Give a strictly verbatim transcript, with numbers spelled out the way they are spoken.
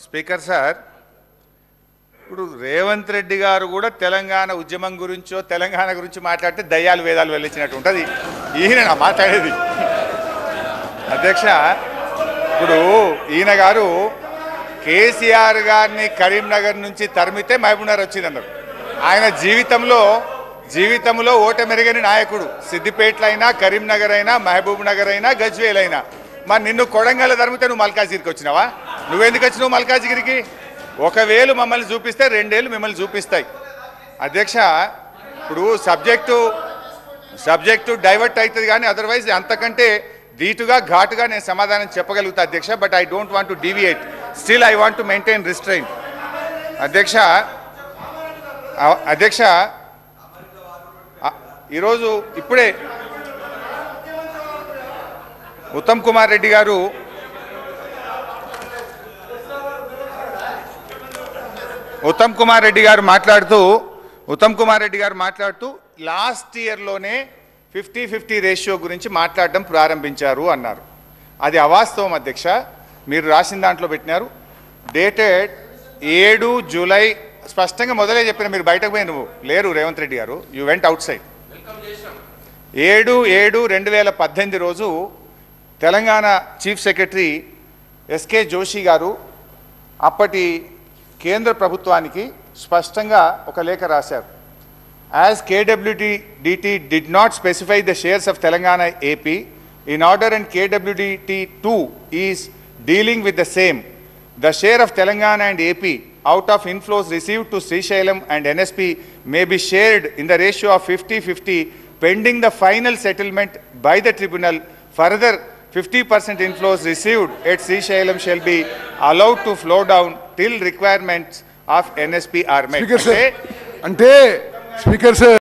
Speaker sir, ఇప్పుడు రేవంత్ రెడ్డి గారు కూడా తెలంగాణ ఉద్యమం గురించో తెలంగాణ గురించి మాట్లాడితే దయ్యాలు వేదాలు వెళ్ళించినట్టు ఉంటుంది. ఈయన నా మాట్లాడేది. అధ్యక్ష, ఇప్పుడు ఈయన గారు కేసీఆర్ గారిని కరీంనగర్ నుంచి తరిమితే మహబూబ్నగర్ వచ్చిందన్నారు. ఆయన జీవితంలో జీవితంలో ఓటమెరుగని నాయకుడు. సిద్దిపేటలో అయినా, కరీంనగర్ అయినా, మహబూబ్ నగర్ అయినా, గజ్వేల్ అయినా. మరి నిన్ను కొడంగల్ తరిమితే నువ్వు మల్కాజిగిరికి వచ్చినావా? నువ్వెందుకు వచ్చినావు మల్కాజిగిరికి? ఒకవేళ మమ్మల్ని చూపిస్తే రెండేళ్ళు మిమ్మల్ని చూపిస్తాయి. అధ్యక్ష, ఇప్పుడు సబ్జెక్టు సబ్జెక్టు డైవర్ట్ అవుతుంది, కానీ అదర్వైజ్ అంతకంటే ధీటుగా ఘాటుగా నేను సమాధానం చెప్పగలుగుతా అధ్యక్ష. But I don't want to deviate, still I want to maintain restrain. అధ్యక్ష అధ్యక్ష ఈరోజు ఇప్పుడే ఉత్తమ్ కుమార్ రెడ్డి గారు ఉత్తమ్ కుమార్ రెడ్డి గారు మాట్లాడుతూ ఉత్తమ్ కుమార్ రెడ్డి గారు మాట్లాడుతూ లాస్ట్ ఇయర్లోనే ఫిఫ్టీ ఫిఫ్టీ రేషియో గురించి మాట్లాడడం ప్రారంభించారు అన్నారు. అది అవాస్తవం అధ్యక్ష. మీరు రాసిన దాంట్లో పెట్టినారు డేటెడ్ ఏడు జూలై స్పష్టంగా మొదలే చెప్పిన. మీరు బయటకు పోయి నువ్వు లేరు రేవంత్ రెడ్డి గారు, యూ వెంట్ అవుట్ సైడ్. ఏడు ఏడు రెండు వేల పద్దెనిమిది రోజు Telangana chief secretary SK Joshi garu అప్పటి కేంద్ర ప్రభుత్వానికి స్పష్టంగా ఒక లేఖ రాశారు. As KWDT did not specify the shares of Telangana AP in order and KWDT two is dealing with the same, the share of Telangana and AP out of inflows received to Srisailam and N S P may be shared in the ratio of fifty fifty pending the final settlement by the tribunal. Further, fifty percent inflows received at Srisailam shall be allowed to flow down till requirements of N S P are met. Speaker sir, ante Speaker sir